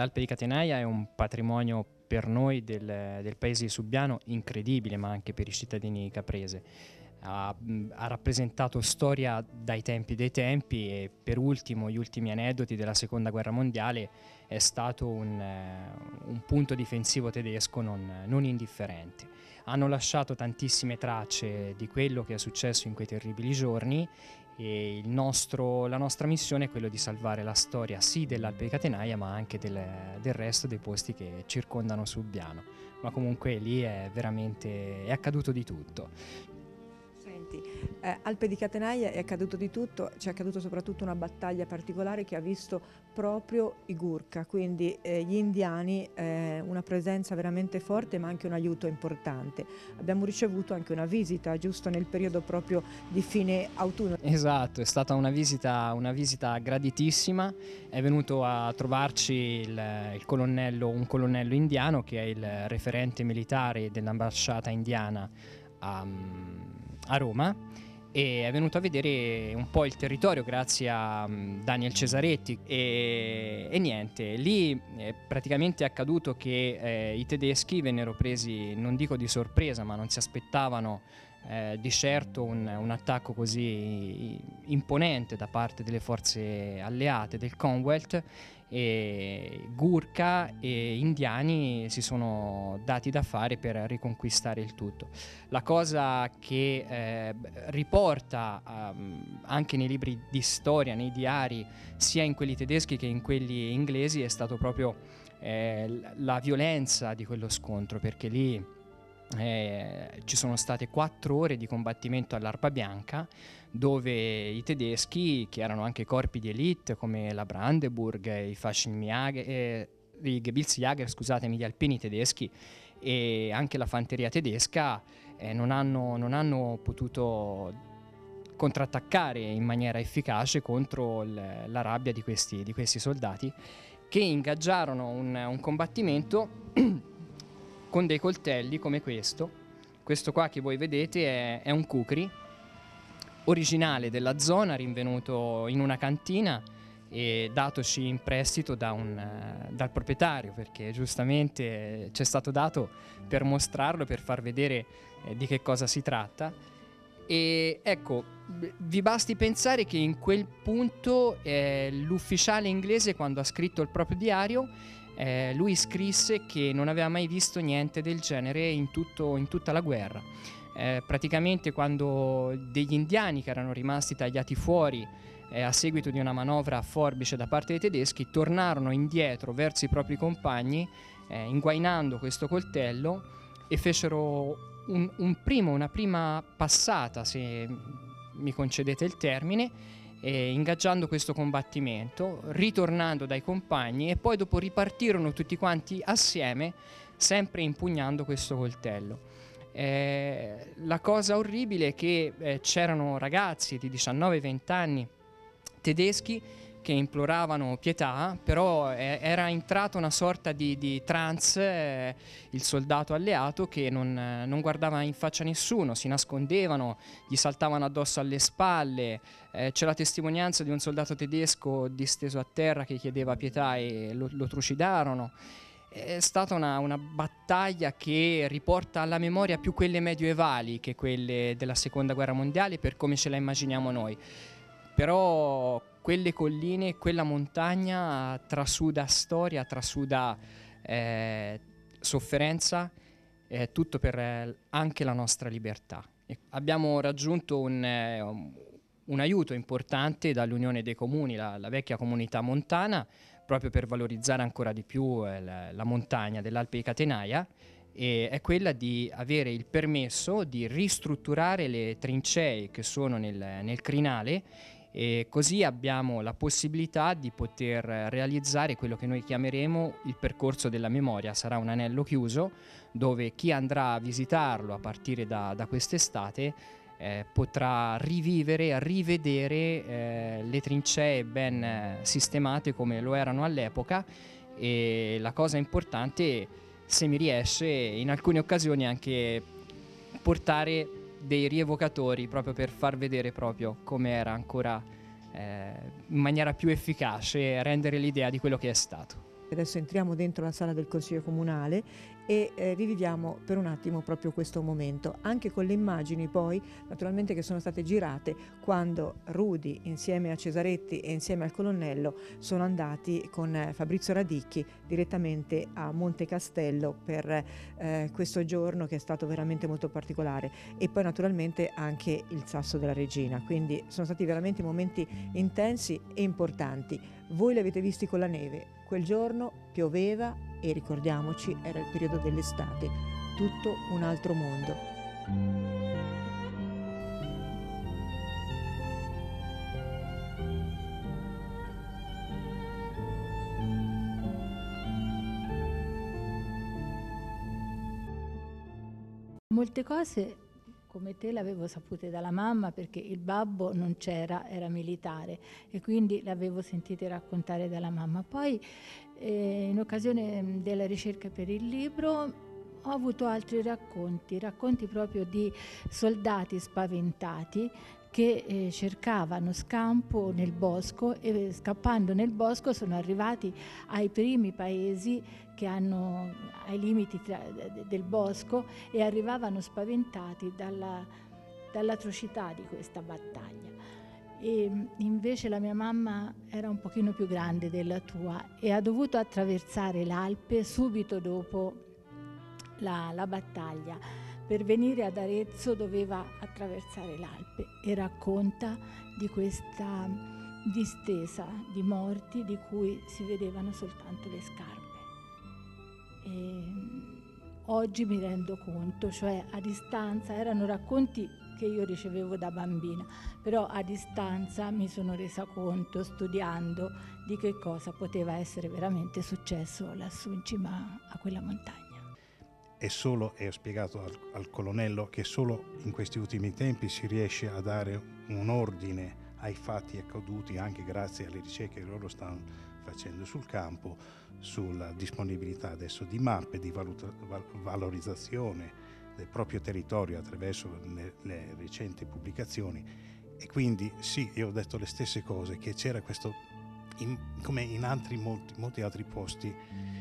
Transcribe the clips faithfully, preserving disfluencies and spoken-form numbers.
l'Alpe di Catenaia è un patrimonio per noi del, del paese di Subiano incredibile, ma anche per i cittadini caprese. Ha, ha rappresentato storia dai tempi dei tempi e per ultimo gli ultimi aneddoti della seconda guerra mondiale è stato un, un punto difensivo tedesco non, non indifferente. Hanno lasciato tantissime tracce di quello che è successo in quei terribili giorni e il nostro, la nostra missione è quello di salvare la storia sì dell'Alpe di Catenaia ma anche del, del resto dei posti che circondano Subiano, ma comunque lì è veramente è accaduto di tutto. Senti, eh, Alpe di Catenaia è accaduto di tutto, c'è accaduto soprattutto una battaglia particolare che ha visto proprio i Gurkha, quindi eh, gli indiani, eh, una presenza veramente forte ma anche un aiuto importante. Abbiamo ricevuto anche una visita giusto nel periodo proprio di fine autunno. Esatto, è stata una visita, una visita graditissima, è venuto a trovarci il, il colonnello, un colonnello indiano che è il referente militare dell'ambasciata indiana a, a Roma e è venuto a vedere un po' il territorio grazie a Daniel Cesaretti e, e niente, lì è praticamente accaduto che eh, i tedeschi vennero presi, non dico di sorpresa, ma non si aspettavano eh, di certo un, un attacco così imponente da parte delle forze alleate del Commonwealth e Gurkha e indiani si sono dati da fare per riconquistare il tutto. La cosa che eh, riporta um, anche nei libri di storia, nei diari, sia in quelli tedeschi che in quelli inglesi, è stato proprio eh, la violenza di quello scontro, perché lì Eh, ci sono state quattro ore di combattimento all'Arpa Bianca dove i tedeschi, che erano anche corpi di elite come la Brandenburg, i Fallschirmjäger, eh, i Gebirgsjäger, scusatemi, gli alpini tedeschi e anche la fanteria tedesca eh, non, hanno, non hanno potuto contrattaccare in maniera efficace contro il, la rabbia di questi, di questi soldati che ingaggiarono un, un combattimento con dei coltelli come questo. Questo qua che voi vedete è, è un kukri originale della zona, rinvenuto in una cantina e datoci in prestito da un, uh, dal proprietario, perché giustamente ci è stato dato per mostrarlo, per far vedere eh, di che cosa si tratta. E ecco, vi basti pensare che in quel punto eh, l'ufficiale inglese, quando ha scritto il proprio diario, Eh, lui scrisse che non aveva mai visto niente del genere in, tutto, in tutta la guerra. Eh, praticamente quando degli indiani che erano rimasti tagliati fuori eh, a seguito di una manovra a forbice da parte dei tedeschi tornarono indietro verso i propri compagni eh, inguainando questo coltello e fecero un, un primo, una prima passata, se mi concedete il termine, Eh, ingaggiando questo combattimento, ritornando dai compagni e poi dopo ripartirono tutti quanti assieme, sempre impugnando questo coltello. Eh, la cosa orribile è che eh, c'erano ragazzi di diciannove venti anni tedeschi che imploravano pietà, però eh, era entrato una sorta di, di trance, eh, il soldato alleato che non, eh, non guardava in faccia nessuno, si nascondevano, gli saltavano addosso alle spalle, eh, c'è la testimonianza di un soldato tedesco disteso a terra che chiedeva pietà e lo, lo trucidarono. È stata una, una battaglia che riporta alla memoria più quelle medioevali che quelle della seconda guerra mondiale per come ce la immaginiamo noi. Però quelle colline, quella montagna trasuda storia, trasuda eh, sofferenza, eh, tutto per eh, anche la nostra libertà. E abbiamo raggiunto un, eh, un aiuto importante dall'Unione dei Comuni, la, la vecchia comunità montana, proprio per valorizzare ancora di più eh, la, la montagna dell'Alpe di Catenaia, e è quella di avere il permesso di ristrutturare le trincee che sono nel, nel crinale e così abbiamo la possibilità di poter realizzare quello che noi chiameremo il percorso della memoria. Sarà un anello chiuso dove chi andrà a visitarlo a partire da, da quest'estate eh, potrà rivivere, rivedere eh, le trincee ben eh, sistemate come lo erano all'epoca e la cosa importante, se mi riesce, in alcune occasioni anche portare dei rievocatori proprio per far vedere proprio come era ancora eh, in maniera più efficace e rendere l'idea di quello che è stato. Adesso entriamo dentro la sala del Consiglio Comunale e eh, riviviamo per un attimo proprio questo momento, anche con le immagini poi naturalmente che sono state girate quando Rudy insieme a Cesaretti e insieme al colonnello sono andati con eh, Fabrizio Radicchi direttamente a Monte Castello per eh, questo giorno che è stato veramente molto particolare, e poi naturalmente anche il Sasso della Regina, quindi sono stati veramente momenti intensi e importanti. Voi li avete visti con la neve, quel giorno pioveva e ricordiamoci era il periodo dell'estate, tutto un altro mondo. Molte cose come te l'avevo sapute dalla mamma perché il babbo non c'era, era militare e quindi l'avevo sentite raccontare dalla mamma. Poi eh, in occasione della ricerca per il libro ho avuto altri racconti, racconti proprio di soldati spaventati che eh, cercavano scampo nel bosco e scappando nel bosco sono arrivati ai primi paesi che hanno ai limiti tra, del bosco e arrivavano spaventati dalla, dall'atrocità di questa battaglia. E invece la mia mamma era un pochino più grande della tua e ha dovuto attraversare l'Alpe subito dopo la, la battaglia. Per venire ad Arezzo doveva attraversare l'Alpe e racconta di questa distesa di morti di cui si vedevano soltanto le scarpe. E oggi mi rendo conto, cioè a distanza, erano racconti che io ricevevo da bambina, però a distanza mi sono resa conto, studiando, di che cosa poteva essere veramente successo lassù in cima a quella montagna. È solo, e ho spiegato al, al colonnello, che solo in questi ultimi tempi si riesce a dare un ordine ai fatti accaduti anche grazie alle ricerche che loro stanno facendo sul campo, sulla disponibilità adesso di mappe, di valuta, val, valorizzazione del proprio territorio attraverso le, le recenti pubblicazioni. E quindi sì, io ho detto le stesse cose, che c'era questo, in, come in altri, molti, molti altri posti,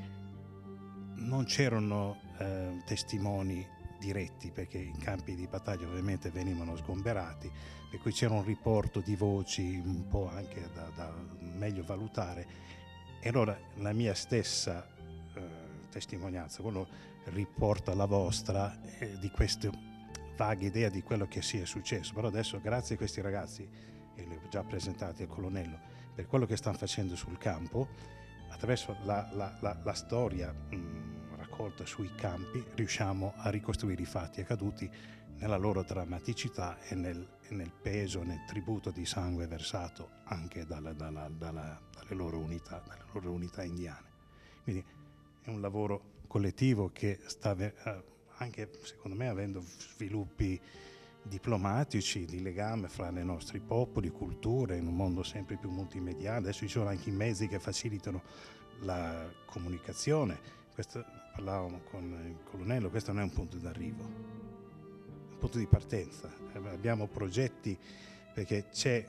non c'erano eh, testimoni diretti perché i campi di battaglia ovviamente venivano sgomberati, per cui c'era un riporto di voci un po' anche da, da meglio valutare. E allora la mia stessa eh, testimonianza, quello riporta la vostra eh, di questa vaga idea di quello che sia successo. Però adesso grazie a questi ragazzi, e li ho già presentati al colonnello, per quello che stanno facendo sul campo, attraverso la, la, la, la storia mh, raccolta sui campi, riusciamo a ricostruire i fatti accaduti nella loro drammaticità e nel, e nel peso, nel tributo di sangue versato anche dalla, dalla, dalla, dalle, loro unità, dalle loro unità indiane. Quindi è un lavoro collettivo che sta anche, secondo me, avendo sviluppi diplomatici, di legame fra i nostri popoli, culture, in un mondo sempre più multimediale. Adesso ci sono anche i mezzi che facilitano la comunicazione. Questo, parlavamo con il colonnello, questo non è un punto d'arrivo, è un punto di partenza. Abbiamo progetti perché c'è,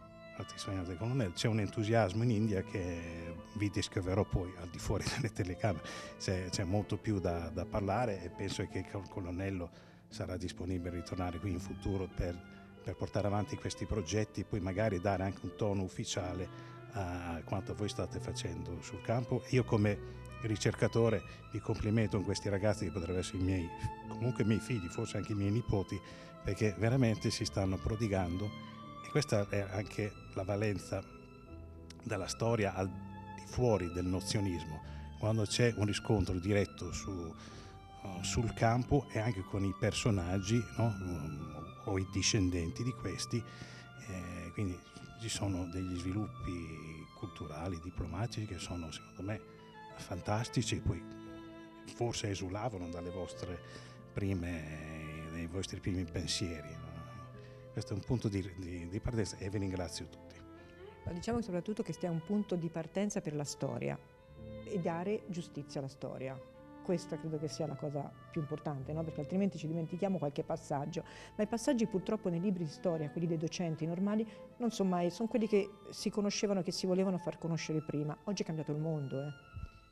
c'è un entusiasmo in India che vi descriverò poi al di fuori delle telecamere. C'è, c'è molto più da, da parlare e penso che il colonnello sarà disponibile a ritornare qui in futuro per, per portare avanti questi progetti e poi magari dare anche un tono ufficiale a quanto voi state facendo sul campo. Io come ricercatore mi complimento con questi ragazzi che potrebbero essere i miei, comunque i miei figli, forse anche i miei nipoti, perché veramente si stanno prodigando e questa è anche la valenza della storia al di fuori del nozionismo, quando c'è un riscontro diretto su sul campo e anche con i personaggi, no? O i discendenti di questi, eh, quindi ci sono degli sviluppi culturali, diplomatici che sono secondo me fantastici e poi forse esulavano dalle vostre prime, dai vostri primi pensieri, no? Questo è un punto di, di, di partenza e vi ringrazio tutti. Ma diciamo soprattutto che stia un punto di partenza per la storia e dare giustizia alla storia. Questa credo che sia la cosa più importante, no? Perché altrimenti ci dimentichiamo qualche passaggio, ma i passaggi purtroppo nei libri di storia, quelli dei docenti normali, non sono mai, sono quelli che si conoscevano, che si volevano far conoscere prima. Oggi è cambiato il mondo, eh.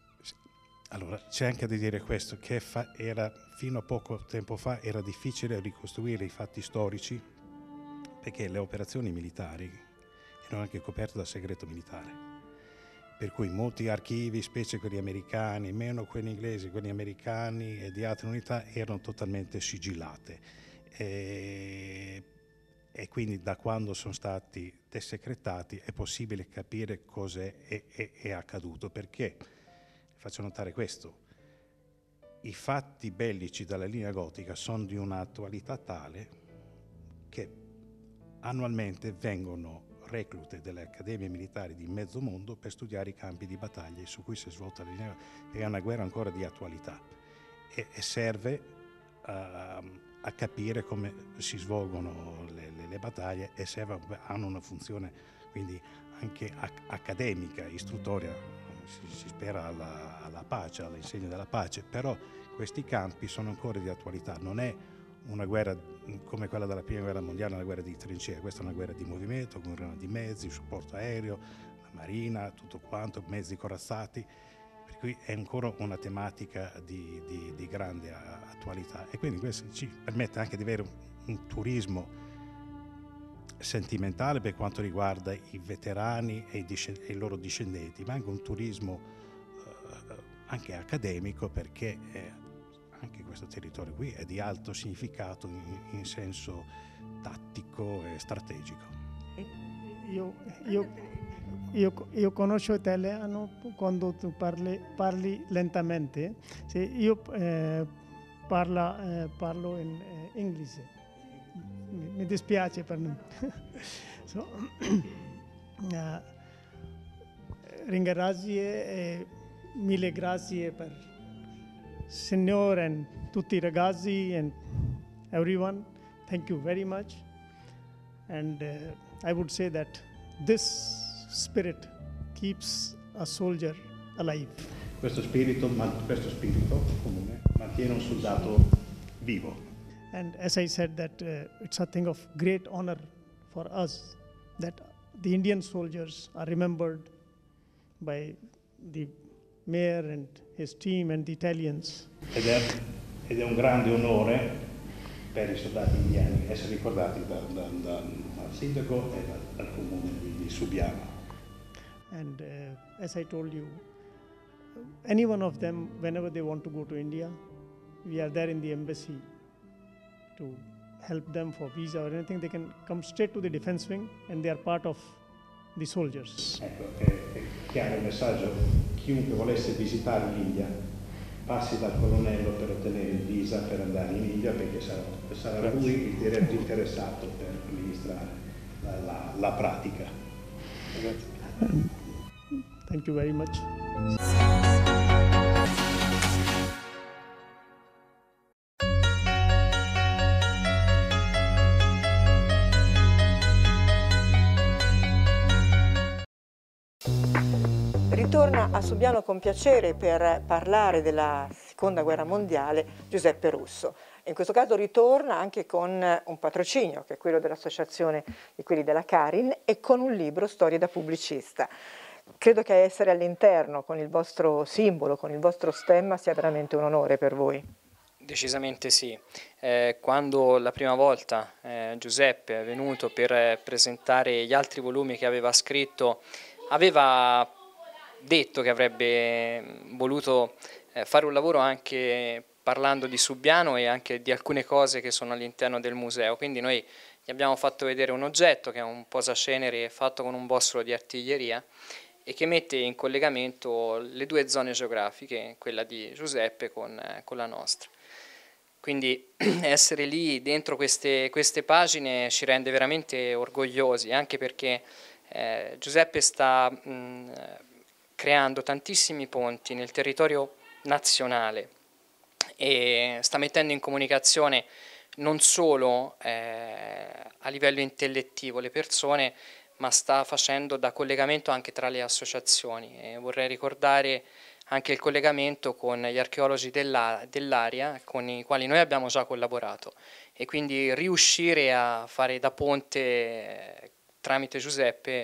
Allora, c'è anche da dire questo, che fa, era, fino a poco tempo fa era difficile ricostruire i fatti storici perché le operazioni militari erano anche coperte dal segreto militare. Per cui molti archivi, specie quelli americani, meno quelli inglesi, quelli americani e di altre unità, erano totalmente sigillate. E, e quindi da quando sono stati desecretati è possibile capire cosa è, è, è accaduto. Perché? Faccio notare questo, i fatti bellici dalla linea gotica sono di un'attualità tale che annualmente vengono reclute delle accademie militari di mezzo mondo per studiare i campi di battaglia su cui si è svolta la linea gotica. È una guerra ancora di attualità e, e serve uh, a capire come si svolgono le, le, le battaglie e serve, hanno una funzione quindi anche accademica, istruttoria. Si, si spera alla, alla pace, all'insegna della pace, però questi campi sono ancora di attualità. Non è una guerra come quella della prima guerra mondiale, una guerra di trincea, questa è una guerra di movimento, con di mezzi, supporto aereo, la marina, tutto quanto, mezzi corazzati, per cui è ancora una tematica di, di, di grande attualità e quindi questo ci permette anche di avere un, un turismo sentimentale per quanto riguarda i veterani e i, e i loro discendenti, ma anche un turismo eh, anche accademico, perché eh, anche questo territorio qui è di alto significato in, in senso tattico e strategico. Io, io, io, io conosco italiano quando tu parli, parli lentamente, se io eh, parla, eh, parlo in eh, inglese. Mi dispiace per me. So, uh, ringrazie e mille grazie per Signore e tutti i ragazzi and everyone. Thank you very much. And uh, I would say that this spirit keeps a soldier alive. Questo spirito, questo spirito comune mantiene un soldato vivo. And as I said, that uh, it's a thing of great honor for us that the Indian soldiers are remembered by the mayor and his team and the Italians. Ed è, ed è un grande onore per i soldati indiani essere ricordati da, da, da, dal sindaco e dal, dal comune di, di Subiano. And uh, as I told you, any one of them, whenever they want to go to India, we are there in the embassy to help them for visa or anything. They can come straight to the defense wing and they are part of the soldiers. Ecco, è, è chiaro il messaggio, chiunque volesse visitare l'India passi dal colonnello per ottenere il visa per andare in India, perché sarà, sarà lui il diretto interessato per amministrare la, la, la pratica. Grazie. Thank you very much. Ritorna a Subiano con piacere per parlare della Seconda Guerra Mondiale Giuseppe Russo. In questo caso ritorna anche con un patrocinio, che è quello dell'associazione di quelli della Carin, e con un libro, Storie da pubblicista. Credo che essere all'interno con il vostro simbolo, con il vostro stemma, sia veramente un onore per voi. Decisamente sì. Eh, quando la prima volta eh, Giuseppe è venuto per presentare gli altri volumi che aveva scritto, aveva detto che avrebbe voluto eh, fare un lavoro anche parlando di Subiano e anche di alcune cose che sono all'interno del museo, quindi noi gli abbiamo fatto vedere un oggetto che è un posacenere fatto con un bossolo di artiglieria e che mette in collegamento le due zone geografiche, quella di Giuseppe con, eh, con la nostra. Quindi essere lì dentro queste, queste pagine ci rende veramente orgogliosi, anche perché eh, Giuseppe sta mh, creando tantissimi ponti nel territorio nazionale e sta mettendo in comunicazione non solo eh, a livello intellettivo le persone, ma sta facendo da collegamento anche tra le associazioni. E vorrei ricordare anche il collegamento con gli archeologi dell'area con i quali noi abbiamo già collaborato e quindi riuscire a fare da ponte eh, tramite Giuseppe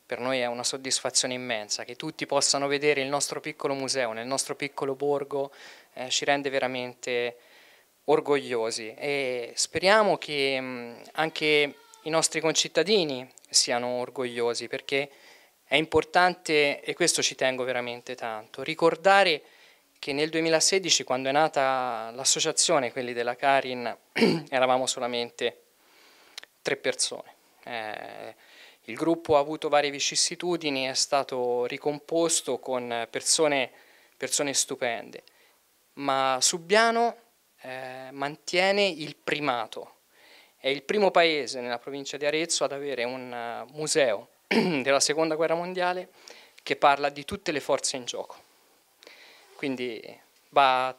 per noi è una soddisfazione immensa. Che tutti possano vedere il nostro piccolo museo nel nostro piccolo borgo eh, ci rende veramente orgogliosi, e speriamo che mh, anche i nostri concittadini siano orgogliosi, perché è importante, e questo ci tengo veramente tanto, ricordare che nel duemilasedici, quando è nata l'associazione, quelli della Carin, eravamo solamente tre persone. Eh, il gruppo ha avuto varie vicissitudini, è stato ricomposto con persone, persone stupende, ma Subiano eh, mantiene il primato. È il primo paese nella provincia di Arezzo ad avere un uh, museo della Seconda Guerra Mondiale che parla di tutte le forze in gioco. Quindi va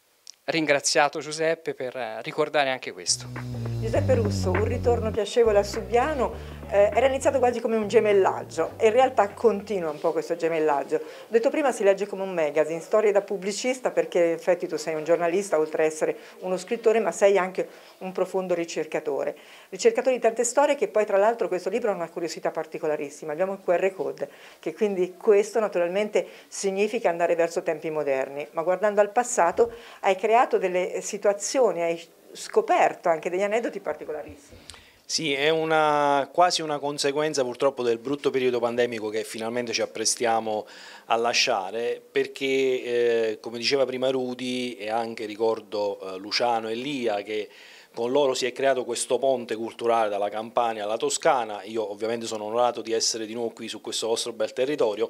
ringraziato Giuseppe per ricordare anche questo. Giuseppe Russo, un ritorno piacevole a Subiano, eh, era iniziato quasi come un gemellaggio e in realtà continua un po' questo gemellaggio. Ho detto prima, si legge come un magazine, storie da pubblicista, perché in effetti tu sei un giornalista oltre a essere uno scrittore, ma sei anche un profondo ricercatore. Ricercatore di tante storie, che poi tra l'altro questo libro ha una curiosità particolarissima, abbiamo il Q R code, che quindi questo naturalmente significa andare verso tempi moderni, ma guardando al passato hai creato delle situazioni, hai scoperto anche degli aneddoti particolarissimi. Sì, è una, quasi una conseguenza purtroppo del brutto periodo pandemico che finalmente ci apprestiamo a lasciare, perché eh, come diceva prima Rudy, e anche ricordo eh, Luciano e Lia, che con loro si è creato questo ponte culturale dalla Campania alla Toscana. Io ovviamente sono onorato di essere di nuovo qui su questo vostro bel territorio,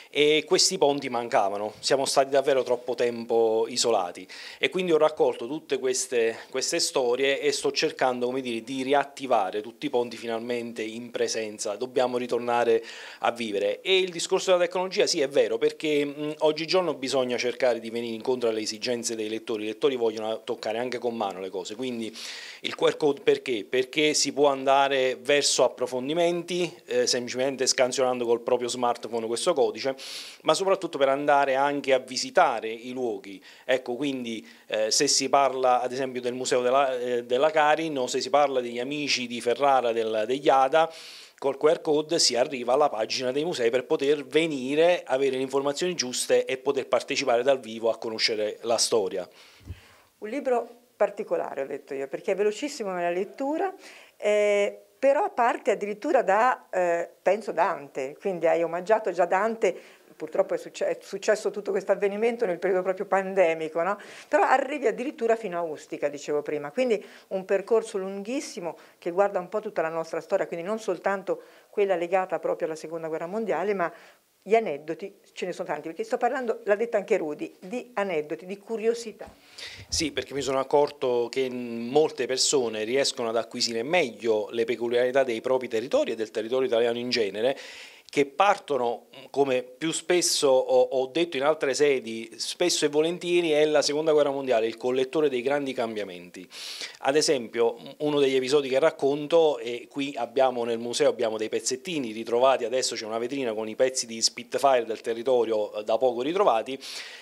e questi ponti mancavano, siamo stati davvero troppo tempo isolati, e quindi ho raccolto tutte queste, queste storie e sto cercando, come dire, di riattivare tutti i ponti finalmente in presenza. Dobbiamo ritornare a vivere. E il discorso della tecnologia, sì, è vero, perché mh, oggigiorno bisogna cercare di venire incontro alle esigenze dei lettori. I lettori vogliono toccare anche con mano le cose, quindi il Q R code perché? Perché si può andare verso approfondimenti eh, semplicemente scansionando col proprio smartphone questo codice, ma soprattutto per andare anche a visitare i luoghi. Ecco, quindi eh, se si parla ad esempio del museo della, eh, della Carin, o se si parla degli amici di Ferrara del, degli A D A, col Q R code si arriva alla pagina dei musei per poter venire, avere le informazioni giuste e poter partecipare dal vivo a conoscere la storia. Un libro particolare, ho detto io, perché è velocissimo nella lettura, eh, però parte addirittura da, eh, penso, Dante, quindi hai omaggiato già Dante. Purtroppo è, succe è successo tutto questo avvenimento nel periodo proprio pandemico, no? Però arrivi addirittura fino a Ustica, dicevo prima, quindi un percorso lunghissimo che guarda un po' tutta la nostra storia, quindi non soltanto quella legata proprio alla Seconda Guerra Mondiale, ma gli aneddoti ce ne sono tanti, perché sto parlando, l'ha detto anche Rudy, di aneddoti, di curiosità. Sì, perché mi sono accorto che molte persone riescono ad acquisire meglio le peculiarità dei propri territori e del territorio italiano in genere, che partono, come più spesso ho, ho detto in altre sedi, spesso e volentieri è la Seconda Guerra Mondiale, il collettore dei grandi cambiamenti. Ad esempio, uno degli episodi che racconto, e qui abbiamo nel museo abbiamo dei pezzettini ritrovati, adesso c'è una vetrina con i pezzi di Spitfire del territorio da poco ritrovati.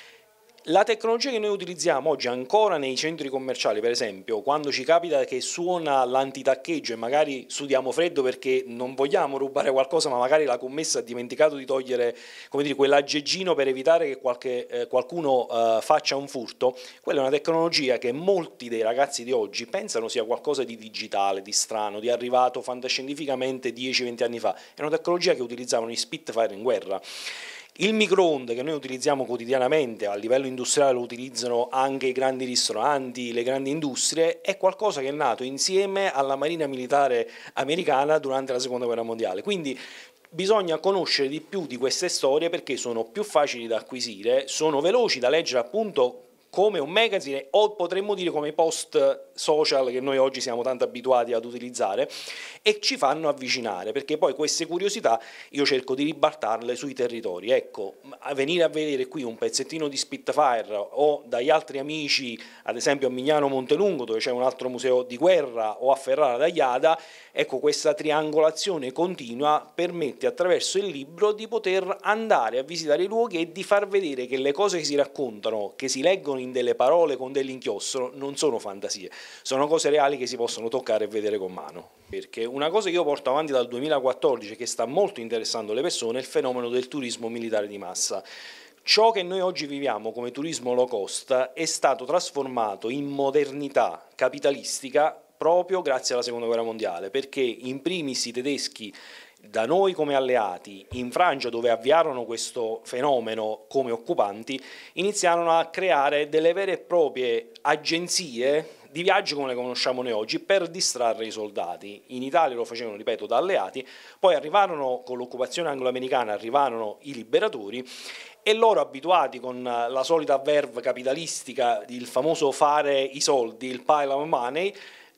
La tecnologia che noi utilizziamo oggi ancora nei centri commerciali, per esempio, quando ci capita che suona l'antitaccheggio e magari sudiamo freddo perché non vogliamo rubare qualcosa, ma magari la commessa ha dimenticato di togliere, come dire, quell'aggeggino per evitare che qualche, eh, qualcuno eh, faccia un furto, quella è una tecnologia che molti dei ragazzi di oggi pensano sia qualcosa di digitale, di strano, di arrivato fantascientificamente dieci venti anni fa. È una tecnologia che utilizzavano gli Spitfire in guerra. Il microonde che noi utilizziamo quotidianamente, a livello industriale lo utilizzano anche i grandi ristoranti, le grandi industrie, è qualcosa che è nato insieme alla Marina Militare americana durante la Seconda Guerra Mondiale. Quindi bisogna conoscere di più di queste storie perché sono più facili da acquisire, sono veloci da leggere appunto come un magazine, o potremmo dire come post social che noi oggi siamo tanto abituati ad utilizzare, e ci fanno avvicinare, perché poi queste curiosità io cerco di ribaltarle sui territori. Ecco, a venire a vedere qui un pezzettino di Spitfire o dagli altri amici, ad esempio a Mignano Montelungo dove c'è un altro museo di guerra, o a Ferrara dagli A D A, ecco, questa triangolazione continua permette attraverso il libro di poter andare a visitare i luoghi e di far vedere che le cose che si raccontano, che si leggono in delle parole con dell'inchiostro, non sono fantasie, sono cose reali che si possono toccare e vedere con mano. Perché una cosa che io porto avanti dal duemilaquattordici, che sta molto interessando le persone, è il fenomeno del turismo militare di massa. Ciò che noi oggi viviamo come turismo low cost è stato trasformato in modernità capitalistica proprio grazie alla Seconda Guerra Mondiale, perché in primis i tedeschi, da noi come alleati, in Francia, dove avviarono questo fenomeno come occupanti, iniziarono a creare delle vere e proprie agenzie di viaggio come le conosciamo noi oggi per distrarre i soldati. In Italia lo facevano, ripeto, da alleati, poi arrivarono con l'occupazione anglo-americana, arrivarono i liberatori e loro, abituati con la solita verve capitalistica, il famoso fare i soldi, il pile of money,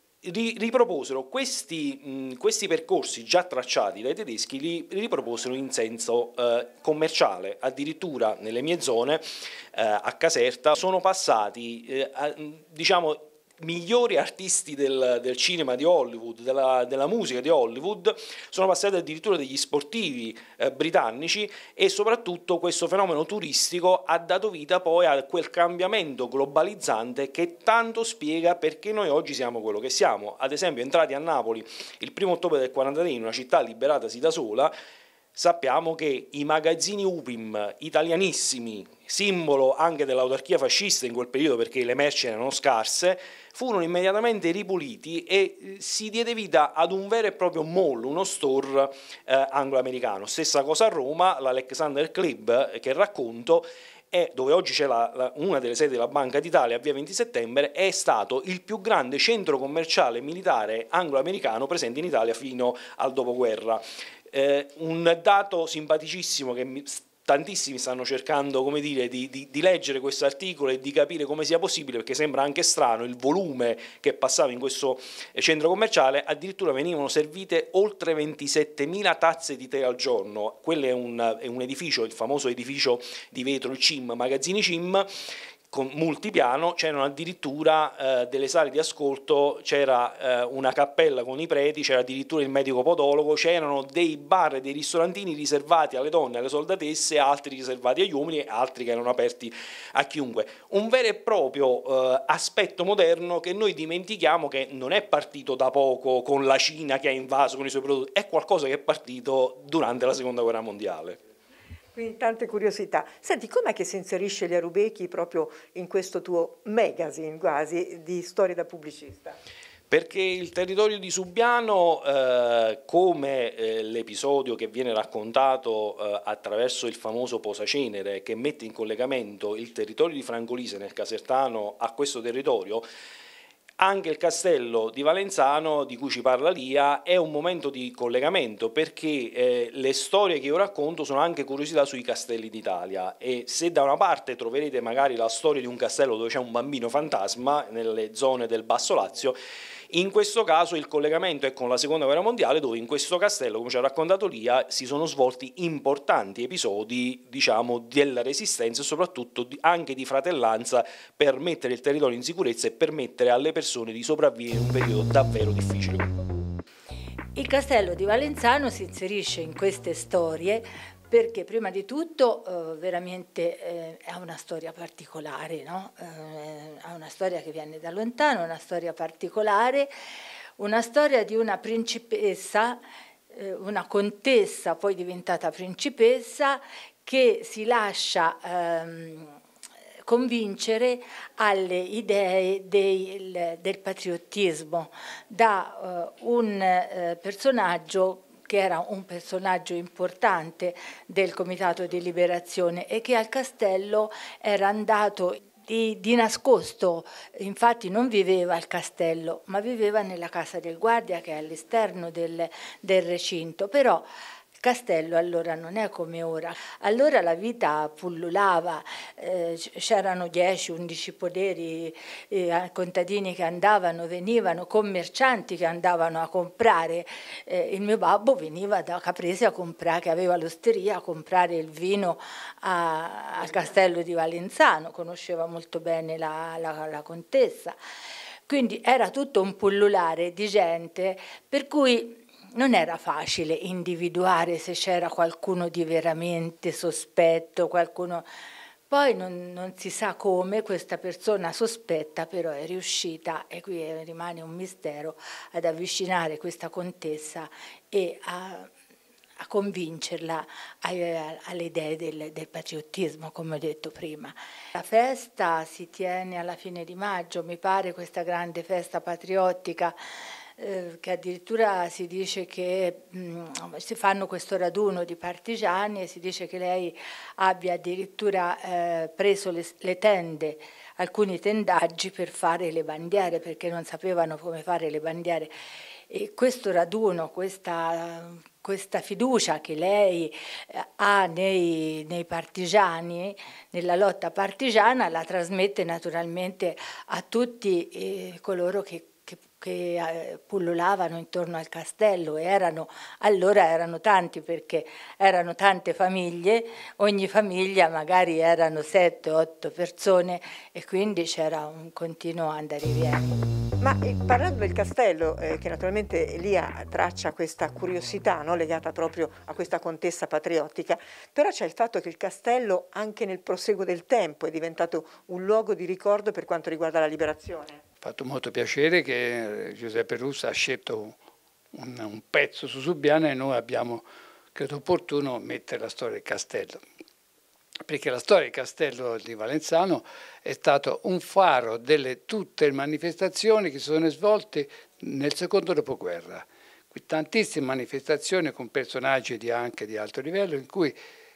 riproposero questi, mh, questi percorsi già tracciati dai tedeschi, li riproposero in senso eh, commerciale. Addirittura nelle mie zone, eh, a Caserta, sono passati eh, a, diciamo migliori artisti del, del cinema di Hollywood, della, della musica di Hollywood, sono passati addirittura degli sportivi eh, britannici, e soprattutto questo fenomeno turistico ha dato vita poi a quel cambiamento globalizzante che tanto spiega perché noi oggi siamo quello che siamo. Ad esempio, entrati a Napoli il primo ottobre del quarantatré, in una città liberatasi da sola, sappiamo che i magazzini U P I M italianissimi, simbolo anche dell'autarchia fascista in quel periodo perché le merci erano scarse, furono immediatamente ripuliti e si diede vita ad un vero e proprio mall, uno store eh, anglo-americano. Stessa cosa a Roma, l'Alexander Club, che racconto, è, dove oggi c'è la, la, una delle sedi della Banca d'Italia a via venti settembre, è stato il più grande centro commerciale militare anglo-americano presente in Italia fino al dopoguerra. Eh, un dato simpaticissimo che mi, tantissimi stanno cercando, come dire, di, di, di leggere questo articolo e di capire come sia possibile, perché sembra anche strano il volume che passava in questo centro commerciale. Addirittura venivano servite oltre ventisettemila tazze di tè al giorno. Quello è un, è un edificio, il famoso edificio di vetro, il C I M, Magazzini C I M, con multipiano. C'erano addirittura eh, delle sale di ascolto, c'era eh, una cappella con i preti, c'era addirittura il medico podologo, c'erano dei bar e dei ristorantini riservati alle donne, alle soldatesse, altri riservati agli uomini e altri che erano aperti a chiunque. Un vero e proprio eh, aspetto moderno che noi dimentichiamo, che non è partito da poco con la Cina che ha invaso con i suoi prodotti, è qualcosa che è partito durante la Seconda Guerra Mondiale. Quindi tante curiosità. Senti, com'è che si inserisce gli Arubechi proprio in questo tuo magazine quasi di storie da pubblicista? Perché il territorio di Subiano, eh, come eh, l'episodio che viene raccontato eh, attraverso il famoso posacenere, che mette in collegamento il territorio di Francolise nel Casertano a questo territorio, anche il castello di Valenzano, di cui ci parla Lia, è un momento di collegamento, perché eh, le storie che io racconto sono anche curiosità sui castelli d'Italia, e se da una parte troverete magari la storia di un castello dove c'è un bambino fantasma nelle zone del Basso Lazio, in questo caso il collegamento è con la Seconda Guerra Mondiale, dove in questo castello, come ci ha raccontato Lia, si sono svolti importanti episodi, diciamo, della resistenza e soprattutto di, anche di fratellanza, per mettere il territorio in sicurezza e permettere alle persone di sopravvivere in un periodo davvero difficile. Il castello di Valenzano si inserisce in queste storie perché prima di tutto eh, veramente eh, ha una storia particolare, no? eh, ha una storia che viene da lontano, una storia particolare, una storia di una principessa, eh, una contessa poi diventata principessa, che si lascia ehm, convincere alle idee del, del patriottismo da eh, un eh, personaggio che era un personaggio importante del Comitato di Liberazione e che al castello era andato di, di nascosto. Infatti non viveva al castello, ma viveva nella casa del guardia, che è all'esterno del, del recinto. Però il castello allora non è come ora. Allora la vita pullulava, eh, c'erano dieci undici poderi, eh, contadini che andavano, venivano, commercianti che andavano a comprare. Eh, il mio babbo veniva da Caprese a comprare, che aveva l'osteria, a comprare il vino a, al castello di Valenzano, conosceva molto bene la, la, la contessa. Quindi era tutto un pullulare di gente, per cui non era facile individuare se c'era qualcuno di veramente sospetto, qualcuno. Poi non, non si sa come questa persona sospetta però è riuscita, e qui rimane un mistero, ad avvicinare questa contessa e a, a convincerla ai, alle idee del, del patriottismo, come ho detto prima. La festa si tiene alla fine di maggio, mi pare, questa grande festa patriottica, eh, che addirittura si dice che mh, si fanno questo raduno di partigiani e si dice che lei abbia addirittura eh, preso le, le tende, alcuni tendaggi per fare le bandiere, perché non sapevano come fare le bandiere. E questo raduno, questa, questa fiducia che lei ha nei, nei partigiani, nella lotta partigiana, la trasmette naturalmente a tutti eh, coloro che che, che pullulavano intorno al castello, e erano, allora erano tanti, perché erano tante famiglie, ogni famiglia magari erano sette otto persone, e quindi c'era un continuo andare e vieni. Ma eh, parlando del castello, eh, che naturalmente Elia traccia questa curiosità, no, legata proprio a questa contessa patriottica, però c'è il fatto che il castello anche nel proseguo del tempo è diventato un luogo di ricordo per quanto riguarda la liberazione. Ha fatto molto piacere che Giuseppe Russo ha scelto un, un pezzo su Subiana, e noi abbiamo credo opportuno mettere la storia del castello, perché la storia del castello di Valenzano è stato un faro delle tutte le manifestazioni che si sono svolte nel secondo dopoguerra. Qui tantissime manifestazioni con personaggi di, anche di alto livello, in cui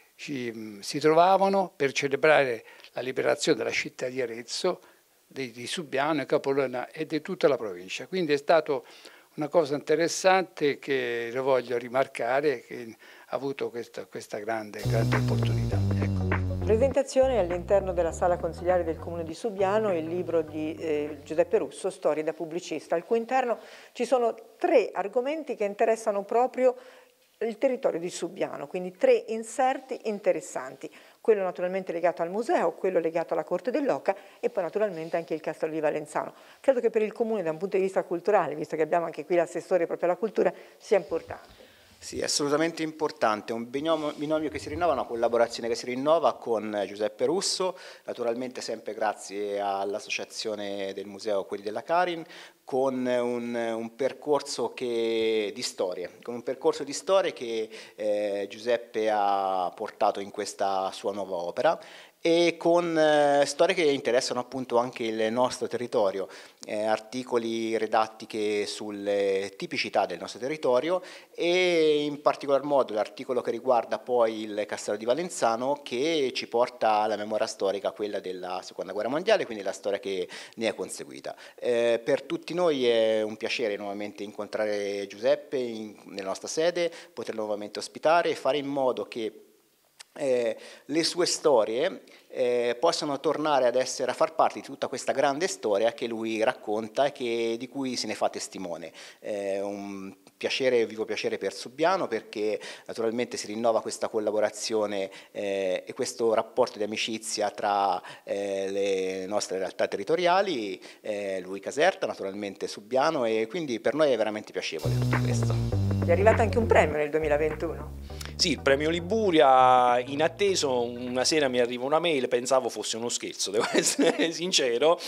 ci, si trovavano per celebrare la liberazione della città di Arezzo, di, di Subiano e Capolona e di tutta la provincia. Quindi è stato una cosa interessante che lo voglio rimarcare, che ha avuto questa, questa grande, grande opportunità. Ecco. Presentazione all'interno della sala consigliare del comune di Subiano il libro di eh, Giuseppe Russo, Storie da pubblicista, al cui interno ci sono tre argomenti che interessano proprio il territorio di Subiano, quindi tre inserti interessanti, quello naturalmente legato al museo, quello legato alla Corte dell'Oca e poi naturalmente anche il Castello di Valenzano. Credo che per il comune da un punto di vista culturale, visto che abbiamo anche qui l'assessore proprio alla cultura, sia importante. Sì, è assolutamente importante, è un binomio, binomio che si rinnova, una collaborazione che si rinnova con Giuseppe Russo, naturalmente sempre grazie all'associazione del museo Quelli della Carin, con un, un percorso che, di storie, con un percorso di storie che eh, Giuseppe ha portato in questa sua nuova opera, e con eh, storie che interessano appunto anche il nostro territorio, eh, articoli redatti che sulle tipicità del nostro territorio, e in particolar modo l'articolo che riguarda poi il Castello di Valenzano, che ci porta alla memoria storica, quella della Seconda Guerra Mondiale, quindi la storia che ne è conseguita. Eh, per tutti noi è un piacere nuovamente incontrare Giuseppe in, nella nostra sede, poterlo nuovamente ospitare e fare in modo che Eh, le sue storie eh, possano tornare ad essere, a far parte di tutta questa grande storia che lui racconta e che, di cui se ne fa testimone. È eh, un piacere, vivo piacere per Subiano, perché naturalmente si rinnova questa collaborazione eh, e questo rapporto di amicizia tra eh, le nostre realtà territoriali, eh, lui Caserta, naturalmente Subiano, e quindi per noi è veramente piacevole tutto questo. È arrivato anche un premio nel duemilaventuno. Sì, il premio Liguria, inatteso, una sera mi arriva una mail, pensavo fosse uno scherzo, devo essere sincero,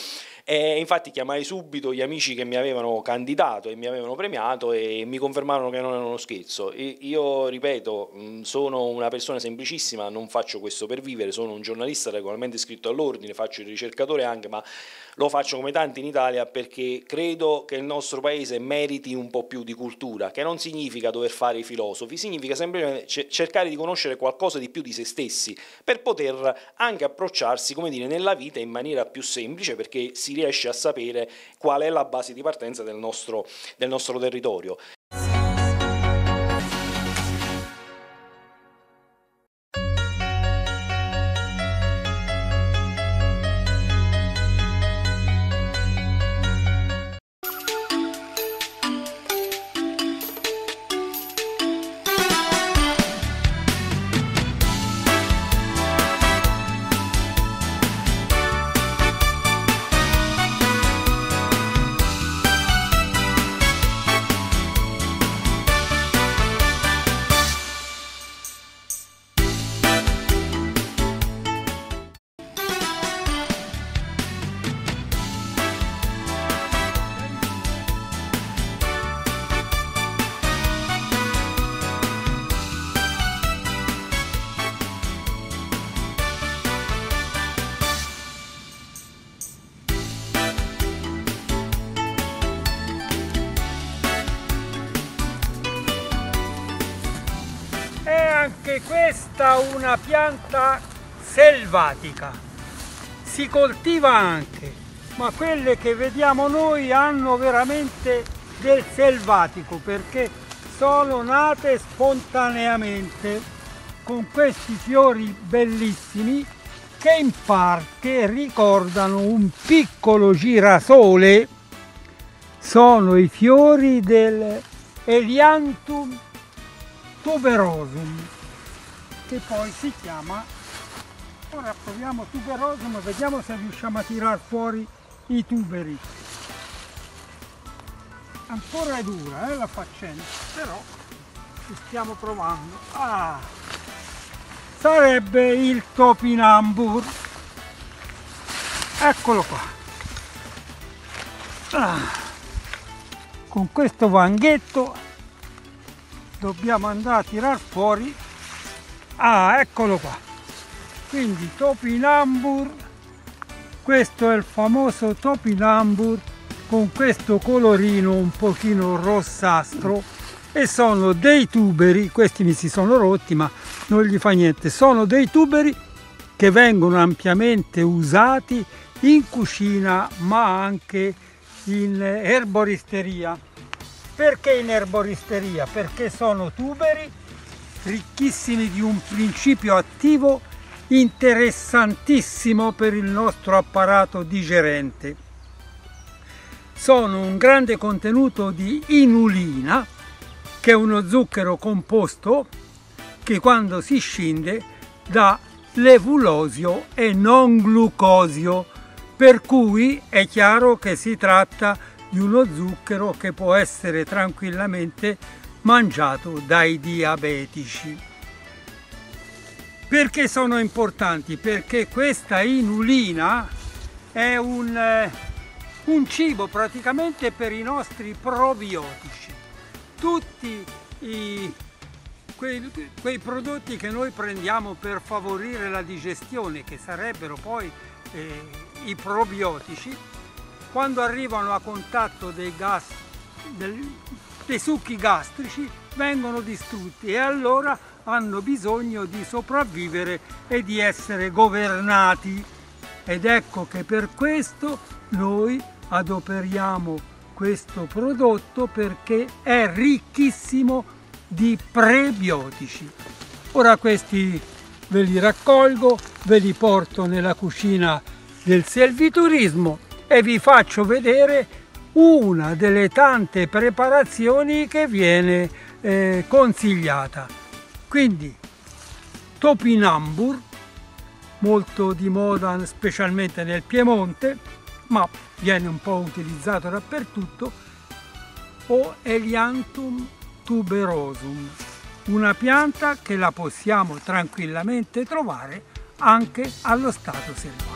e infatti chiamai subito gli amici che mi avevano candidato e mi avevano premiato e mi confermarono che non era uno scherzo. E io ripeto, sono una persona semplicissima, non faccio questo per vivere, sono un giornalista regolarmente iscritto all'ordine, faccio il ricercatore anche, ma lo faccio come tanti in Italia perché credo che il nostro paese meriti un po' più di cultura, che non significa dover fare i filosofi, significa semplicemente cercare di conoscere qualcosa di più di se stessi per poter anche approcciarsi, come dire, nella vita in maniera più semplice, perché si riesce a sapere qual è la base di partenza del nostro, del nostro territorio. anche questa una pianta selvatica, si coltiva anche, ma quelle che vediamo noi hanno veramente del selvatico perché sono nate spontaneamente con questi fiori bellissimi che in parte ricordano un piccolo girasole. Sono i fiori del Helianthus tuberosum, che poi si chiama, ora proviamo tuberosum e vediamo se riusciamo a tirar fuori i tuberi. Ancora è dura eh, la faccenda, però ci stiamo provando. Ah, sarebbe il topinambur, eccolo qua. Ah. Con questo vanghetto dobbiamo andare a tirar fuori. Ah, eccolo qua. Quindi topinambur, questo è il famoso topinambur con questo colorino un pochino rossastro e sono dei tuberi, questi mi si sono rotti ma non gli fa niente, sono dei tuberi che vengono ampiamente usati in cucina ma anche in erboristeria. Perché in erboristeria? Perché sono tuberi ricchissimi di un principio attivo interessantissimo per il nostro apparato digerente. Sono un grande contenuto di inulina, che è uno zucchero composto che quando si scinde dà levulosio e non glucosio, per cui è chiaro che si tratta di uno zucchero che può essere tranquillamente mangiato dai diabetici. Perché sono importanti? Perché questa inulina è un, eh, un cibo praticamente per i nostri probiotici. Tutti i, quei, quei prodotti che noi prendiamo per favorire la digestione, che sarebbero poi eh, i probiotici, quando arrivano a contatto dei gas, del, dei succhi gastrici, vengono distrutti e allora hanno bisogno di sopravvivere e di essere governati. Ed ecco che per questo noi adoperiamo questo prodotto, perché è ricchissimo di prebiotici. Ora questi ve li raccolgo, ve li porto nella cucina del selviturismo e vi faccio vedere una delle tante preparazioni che viene eh, consigliata. Quindi topinambur, molto di moda specialmente nel Piemonte, ma viene un po' utilizzato dappertutto, o Helianthus tuberosum, una pianta che la possiamo tranquillamente trovare anche allo stato selvatico.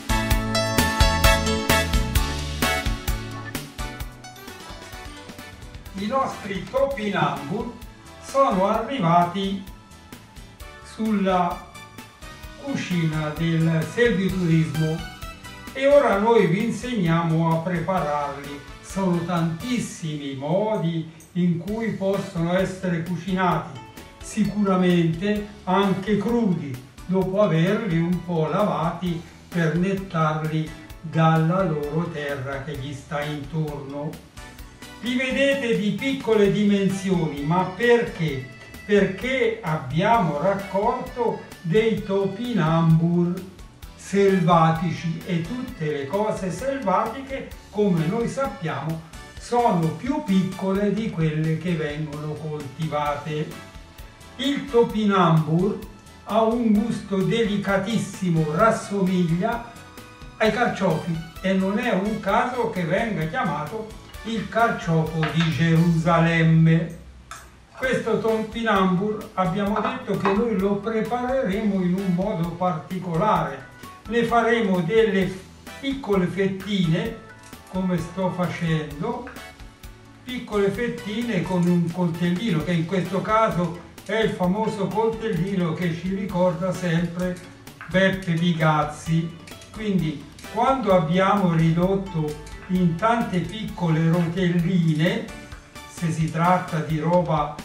I nostri topinambur sono arrivati sulla cucina del selviturismo e ora noi vi insegniamo a prepararli. Sono tantissimi modi in cui possono essere cucinati, sicuramente anche crudi, dopo averli un po' lavati per nettarli dalla loro terra che gli sta intorno. Li vedete di piccole dimensioni, ma perché? Perché abbiamo raccolto dei topinambur selvatici e tutte le cose selvatiche, come noi sappiamo, sono più piccole di quelle che vengono coltivate. Il topinambur ha un gusto delicatissimo, rassomiglia ai carciofi e non è un caso che venga chiamato il carciofo di Gerusalemme. Questo topinambur abbiamo detto che noi lo prepareremo in un modo particolare. Ne faremo delle piccole fettine, come sto facendo, piccole fettine con un coltellino, che in questo caso è il famoso coltellino che ci ricorda sempre Beppe Bigazzi. Quindi quando abbiamo ridotto in tante piccole rotelline, se si tratta di roba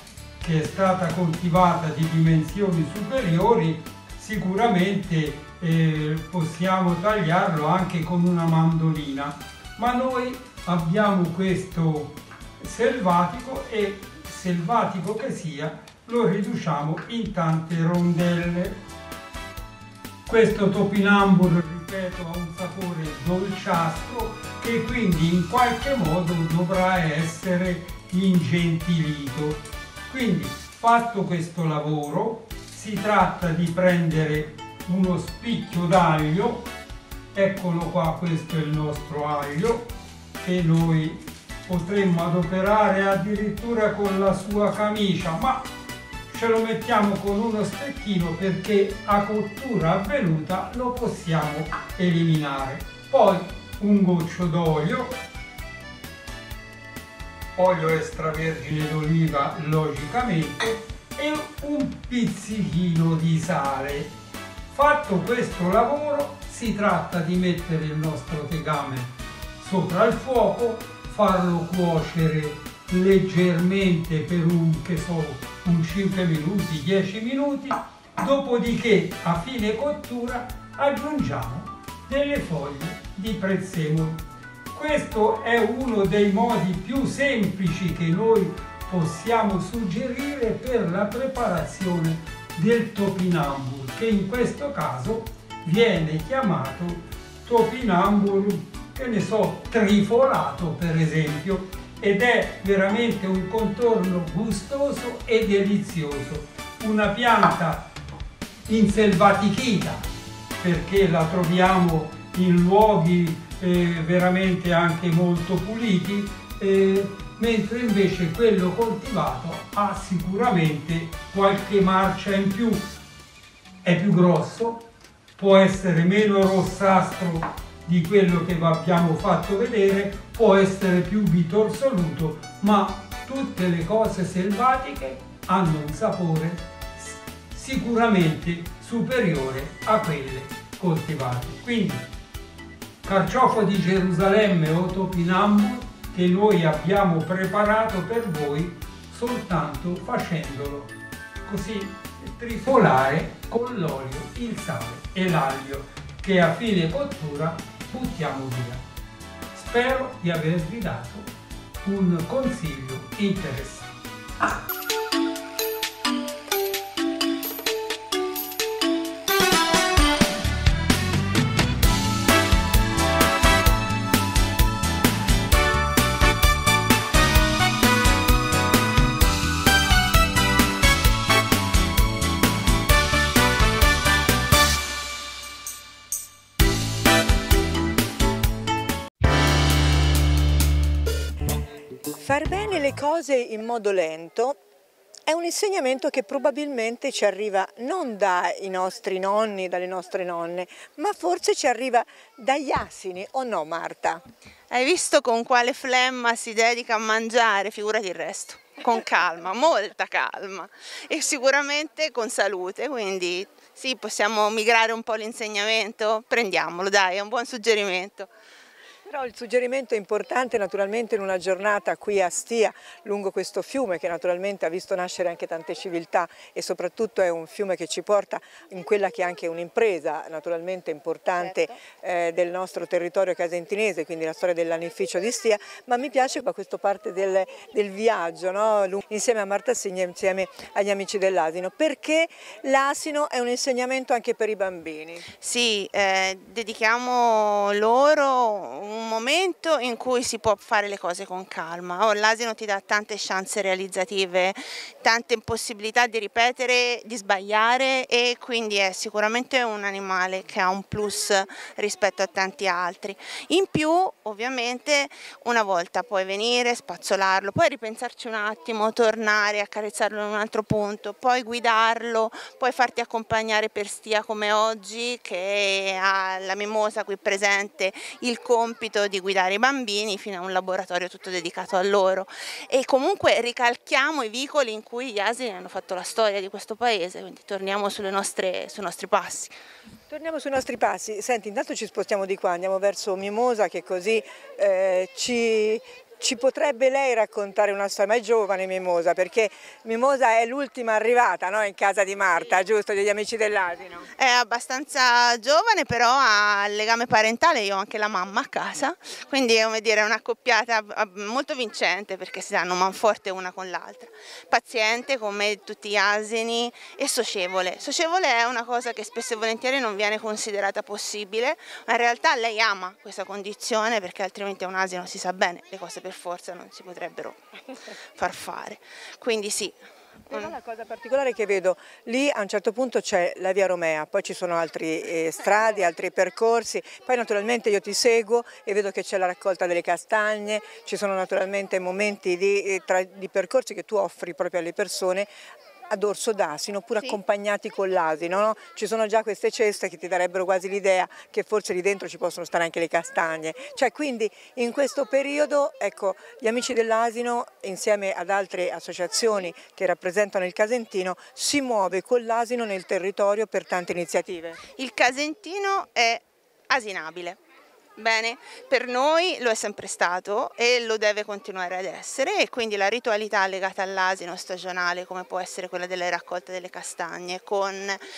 che è stata coltivata di dimensioni superiori, sicuramente eh, possiamo tagliarlo anche con una mandolina, ma noi abbiamo questo selvatico e, selvatico che sia, lo riduciamo in tante rondelle. Questo topinambur, ripeto, ha un sapore dolciastro che quindi in qualche modo dovrà essere ingentilito. Quindi, fatto questo lavoro, si tratta di prendere uno spicchio d'aglio, eccolo qua, questo è il nostro aglio, che noi potremmo adoperare addirittura con la sua camicia, ma ce lo mettiamo con uno stecchino perché a cottura avvenuta lo possiamo eliminare. Poi un goccio d'olio, olio extravergine d'oliva logicamente, e un pizzichino di sale. Fatto questo lavoro, si tratta di mettere il nostro tegame sopra il fuoco, farlo cuocere leggermente per un, che so, un cinque minuti, dieci minuti, dopodiché a fine cottura aggiungiamo delle foglie di prezzemolo. Questo è uno dei modi più semplici che noi possiamo suggerire per la preparazione del topinambur, che in questo caso viene chiamato topinambur, che ne so, trifolato per esempio, ed è veramente un contorno gustoso e delizioso. Una pianta inselvatichita, perché la troviamo in luoghi eh, veramente anche molto puliti, eh, mentre invece quello coltivato ha sicuramente qualche marcia in più. È più grosso, può essere meno rossastro di quello che vi abbiamo fatto vedere, può essere più bitorsoluto, ma tutte le cose selvatiche hanno un sapore sicuramente superiore a quelle coltivate. Quindi carciofo di Gerusalemme o topinambur che noi abbiamo preparato per voi soltanto facendolo così trifolare con l'olio, il sale e l'aglio, che a fine cottura buttiamo via. Spero di avervi dato un consiglio interessante. Far bene le cose in modo lento è un insegnamento che probabilmente ci arriva non dai nostri nonni, dalle nostre nonne, ma forse ci arriva dagli asini, o no Marta? Hai visto con quale flemma si dedica a mangiare? Figurati il resto, con calma, molta calma e sicuramente con salute, quindi sì, possiamo migrare un po' l'insegnamento, prendiamolo dai, è un buon suggerimento. Però il suggerimento è importante naturalmente in una giornata qui a Stia, lungo questo fiume che naturalmente ha visto nascere anche tante civiltà e soprattutto è un fiume che ci porta in quella che è anche un'impresa naturalmente importante, certo, eh, del nostro territorio casentinese, quindi la storia dell'anificio di Stia, ma mi piace questa parte del, del viaggio, no? Insieme a Marta Signa, insieme agli amici dell'asino, perché l'asino è un insegnamento anche per i bambini. Sì, eh, dedichiamo loro un un momento in cui si può fare le cose con calma. Oh, l'asino ti dà tante chance realizzative, tante possibilità di ripetere, di sbagliare e quindi è sicuramente un animale che ha un plus rispetto a tanti altri. In più ovviamente una volta puoi venire, spazzolarlo, poi ripensarci un attimo, tornare, accarezzarlo in un altro punto, poi guidarlo, poi farti accompagnare per Stia come oggi che ha la Mimosa qui presente il compito di guidare i bambini fino a un laboratorio tutto dedicato a loro e comunque ricalchiamo i vicoli in cui gli asini hanno fatto la storia di questo paese, quindi torniamo sulle nostre, sui nostri passi. Torniamo sui nostri passi, senti, intanto ci spostiamo di qua, andiamo verso Mimosa che così eh, ci, ci potrebbe lei raccontare una storia, ma è giovane Mimosa, perché Mimosa è l'ultima arrivata, no, in casa di Marta, giusto, degli Amici dell'Asino? È abbastanza giovane, però ha il legame parentale, io ho anche la mamma a casa, quindi è, come dire, una coppiata molto vincente perché si danno manforte una con l'altra. Paziente come tutti gli asini e socievole. Socievole è una cosa che spesso e volentieri non viene considerata possibile, ma in realtà lei ama questa condizione perché altrimenti a un asino si sa bene, le cose per forza non si potrebbero far fare. Quindi sì. Però la cosa particolare che vedo, lì a un certo punto c'è la via Romea, poi ci sono altre eh, strade, altri percorsi, poi naturalmente io ti seguo e vedo che c'è la raccolta delle castagne, ci sono naturalmente momenti di, eh, tra, di percorsi che tu offri proprio alle persone a dorso d'asino, oppure sì, accompagnati con l'asino, no? Ci sono già queste ceste che ti darebbero quasi l'idea che forse lì dentro ci possono stare anche le castagne. Cioè, quindi in questo periodo, ecco, gli Amici dell'Asino, insieme ad altre associazioni che rappresentano il Casentino, si muove con l'asino nel territorio per tante iniziative. Il Casentino è asinabile. Bene, per noi lo è sempre stato e lo deve continuare ad essere, e quindi la ritualità legata all'asino stagionale, come può essere quella delle raccolte delle castagne, con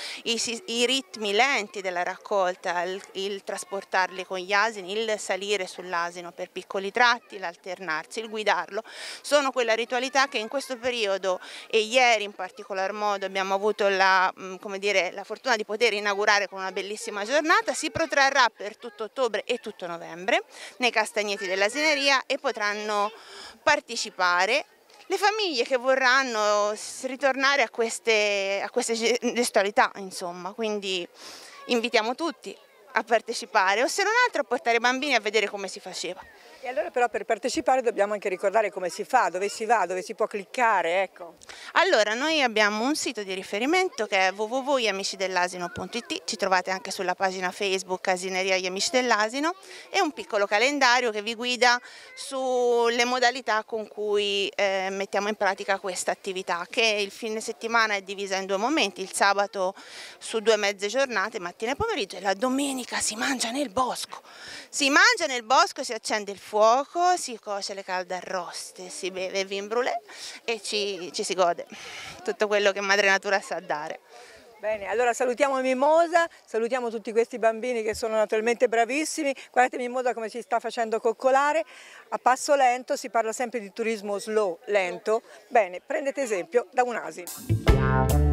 i, i ritmi lenti della raccolta, il, il trasportarli con gli asini, il salire sull'asino per piccoli tratti, l'alternarsi, il guidarlo, sono quella ritualità che in questo periodo, e ieri in particolar modo abbiamo avuto la, come dire, la fortuna di poter inaugurare con una bellissima giornata, si protrarrà per tutto ottobre e tutto novembre nei castagneti dell'asineria, e potranno partecipare le famiglie che vorranno ritornare a queste, a queste gestualità, insomma, quindi invitiamo tutti a partecipare, o se non altro a portare i bambini a vedere come si faceva. E allora però per partecipare dobbiamo anche ricordare come si fa, dove si va, dove si può cliccare, ecco. Allora, noi abbiamo un sito di riferimento che è w w w punto gli amici dell'asino punto i t, ci trovate anche sulla pagina Facebook Asineria Gli Amici dell'Asino, e un piccolo calendario che vi guida sulle modalità con cui eh, mettiamo in pratica questa attività, che il fine settimana è divisa in due momenti: il sabato su due mezze giornate, mattina e pomeriggio, e la domenica si mangia nel bosco. Si mangia nel bosco, si accende il fuoco, si cuoce le calde arroste, si beve il vin brûlé e ci, ci si gode tutto quello che Madre Natura sa dare. Bene, allora salutiamo Mimosa, salutiamo tutti questi bambini che sono naturalmente bravissimi. Guardate Mimosa come si sta facendo coccolare, a passo lento, si parla sempre di turismo slow, lento. Bene, prendete esempio da un asino.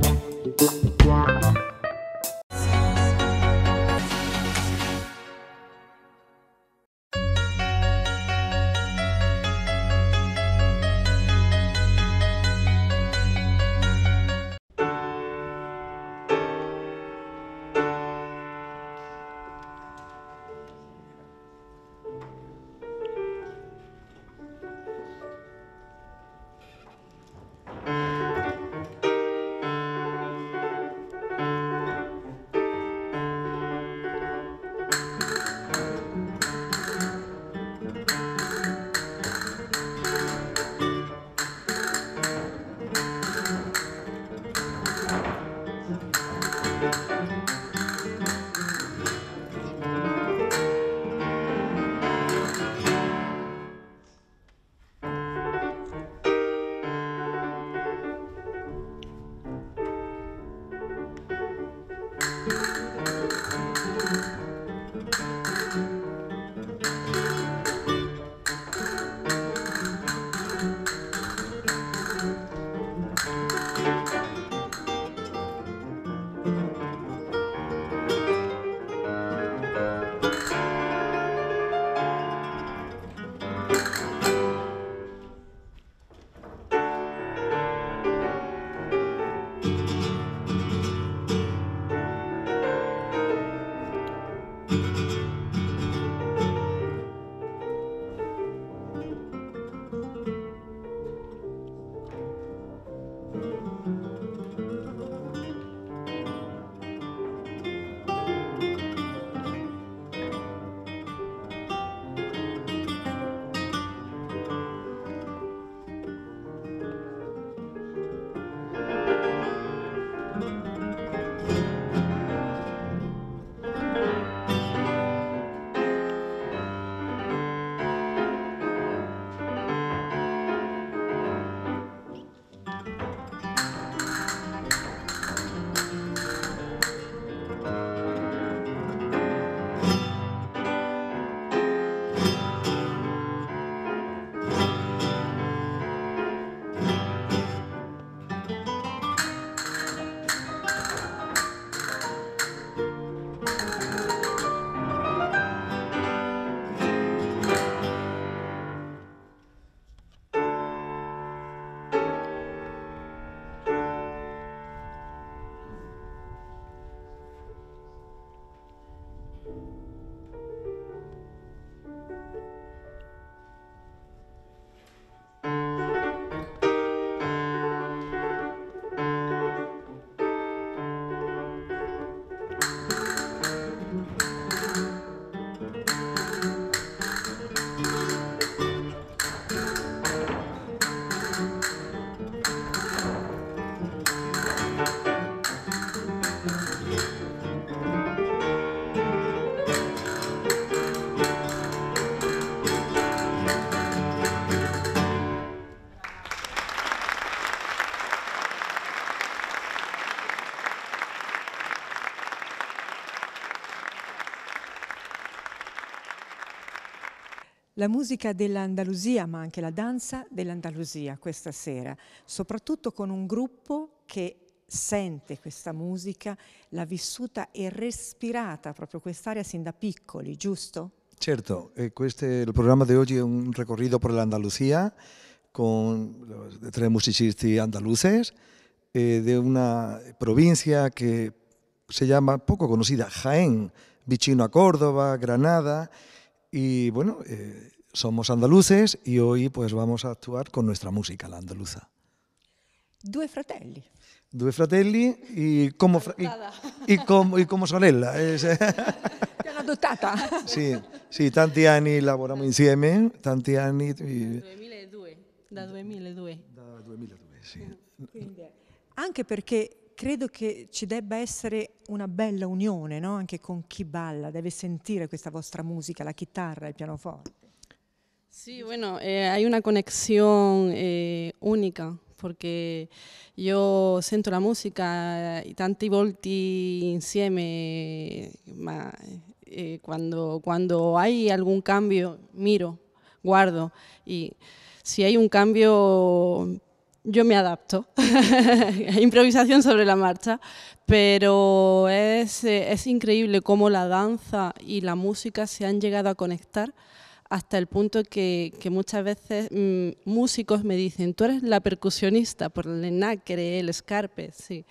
La musica dell'Andalusia, ma anche la danza dell'Andalusia questa sera, soprattutto con un gruppo che sente questa musica, l'ha vissuta e respirata proprio quest'area sin da piccoli, giusto? Certo, eh, questo, il programma di oggi è un recorrido por la Andalucía con los tres musicisti andaluces eh, de una provincia que se llama, poco conocida, Jaén, vicino a Córdoba, Granada, y bueno, eh, somos andaluces y hoy pues vamos a actuar con nuestra música, la andaluza. Due fratelli. Due fratelli y como, fra- y, y como, y como sorella. Es, Ti hanno adottata? sì, sì, tanti anni lavoriamo insieme, tanti anni. e- duemiladue, da duemiladue. Da duemiladue, sì. Quindi, anche perché credo che ci debba essere una bella unione, no? Anche con chi balla, deve sentire questa vostra musica, la chitarra, il pianoforte. Sí, bueno, eh, hay una conexión eh, única porque io sento la musica eh, tanti volti insieme, ma eh, quando, quando hay algún cambio miro, guardo y si hay un cambio yo me adapto, improvisación sobre la marcha, pero es, eh, es increíble cómo la danza y la música se han llegado a conectar hasta el punto que, que muchas veces mmm, músicos me dicen, tú eres la percusionista por el nacre, el escarpe, sí.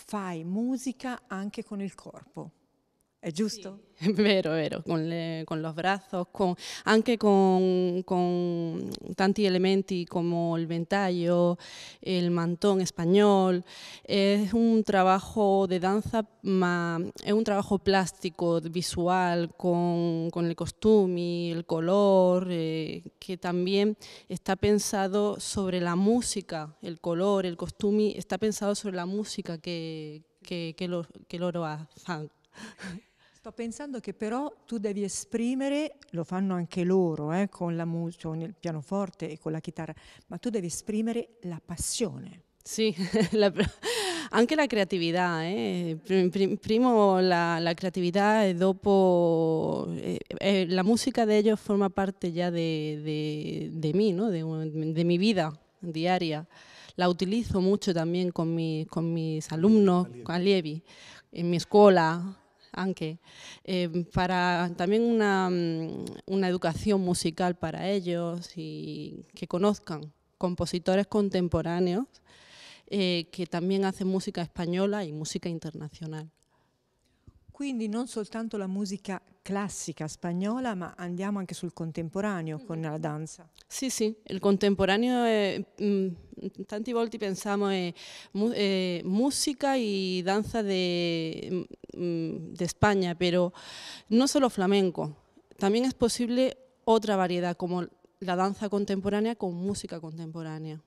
fai musica anche con il corpo. ¿Es justo? Sí, vero, vero, con, le, con los brazos, con, anche con, con tanti elementi como el ventaglio, el mantón español. Es un trabajo de danza, ma es un trabajo plástico, visual, con, con el costume, el color, eh, que también está pensado sobre la música, el color, el costume, está pensado sobre la música che, che, che, lo, che loro fanno. Sto pensando che però tu devi esprimere, lo fanno anche loro, eh, con la musica, con il pianoforte e con la chitarra, ma tu devi esprimere la passione. Sì, la, anche la creatività, eh. Primo la, la creatività e dopo eh, eh, la música de ellos forma parte ya de, de, de mí, ¿no? de, de mi vida diaria. La utilizo mucho también con, mi, con mis alumnos, con allievi, en mi escuela. Anche, eh, para también una, una educación musical para ellos y que conozcan compositores contemporáneos eh, que también hacen música española y música internacional. Quindi non soltanto la musica classica spagnola, ma andiamo anche sul contemporaneo con la danza. Sì, sì, il contemporaneo è, mh, tanti volte pensiamo è mu eh, música y danza de, mh, de España, pero no solo flamenco, también es posible otra variedad como la danza contemporánea con música contemporánea.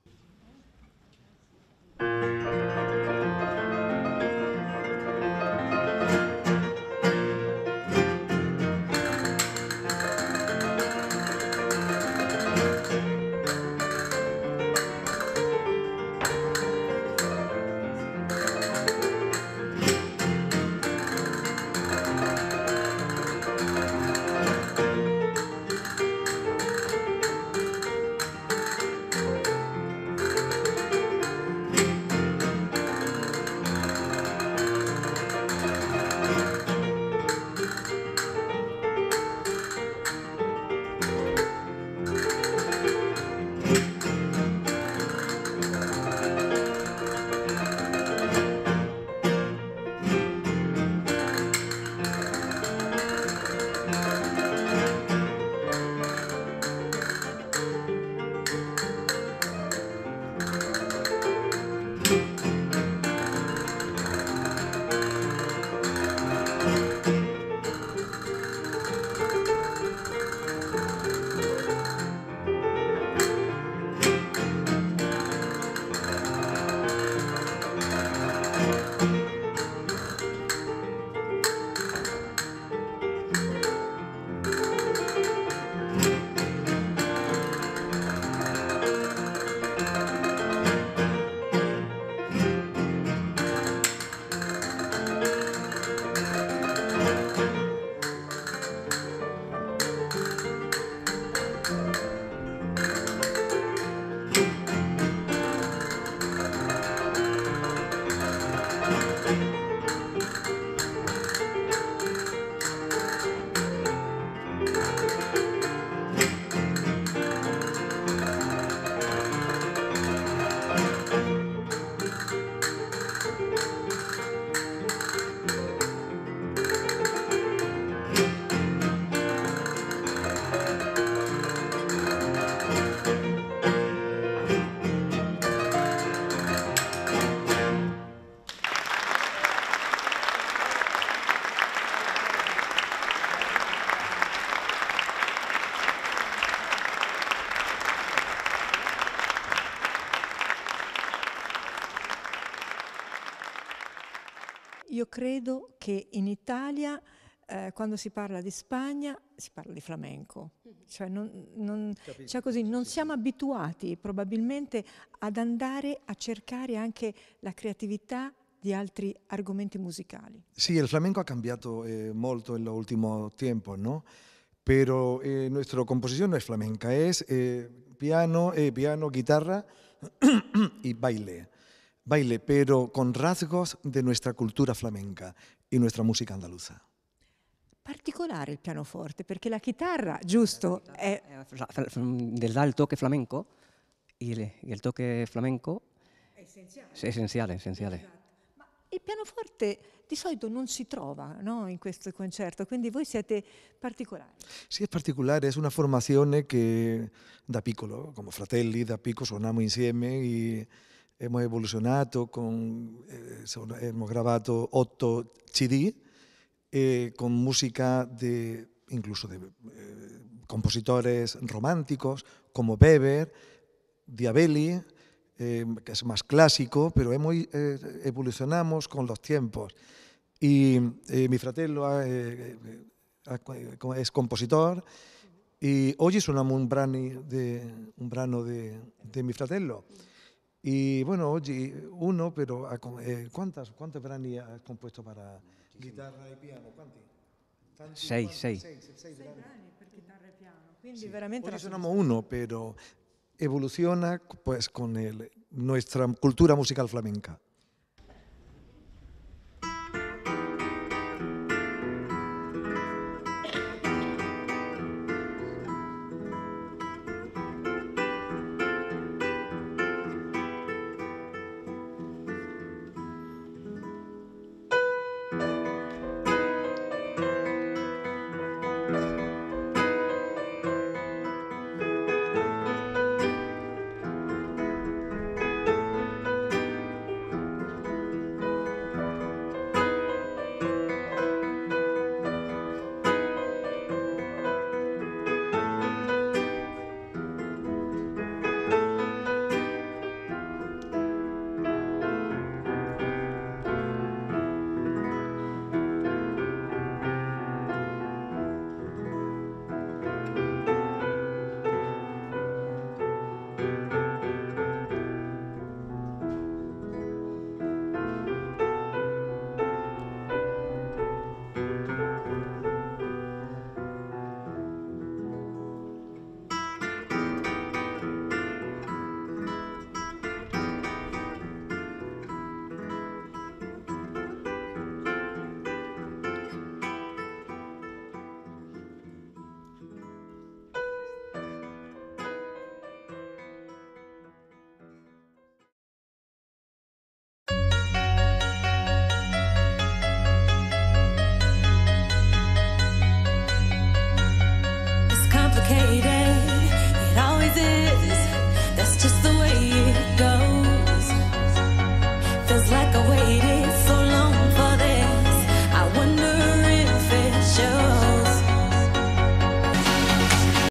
Io credo che in Italia, eh, quando si parla di Spagna, si parla di flamenco. Cioè non, non, cioè così, non siamo abituati probabilmente ad andare a cercare anche la creatività di altri argomenti musicali. Sì, il flamenco ha cambiato eh, molto nell'ultimo tempo, ¿no? Pero eh, nuestra composición no es flamenca, es eh, piano, eh, piano, guitarra y baile. Baile, pero con rasgos de nuestra cultura flamenca y nuestra música andaluza. Particolare il pianoforte, perché la chitarra, giusto, è... Da il toque flamenco, e il toque flamenco è essenziale. È essenziale, essenziale. Esatto. Ma il pianoforte di solito non si trova, no, in questo concerto, quindi voi siete particolari. Sì, è particolare, è una formazione che da piccolo, come fratelli, da piccolo suoniamo insieme e abbiamo evoluzionato, con, eh, sono, abbiamo gravato otto C D e con música de, incluso de eh, compositores románticos como Weber, Diabelli, eh, que es más clásico, pero hemos, eh, evolucionamos con los tiempos. Y eh, mi fratello eh, eh, es compositor y oggi suoniamo un, brani de, un brano di mi fratello. Y bueno, oggi uno, pero eh, ¿cuántas, ¿cuántos brani has compuesto para chitarra e piano? ¿Quanti? Tanti, sei, quanti? sei. Sei, sei, sei brani per chitarra e piano. Quindi sì. Veramente oggi la suoniamo uno, pero evoluciona pues con el, nuestra cultura musical flamenca.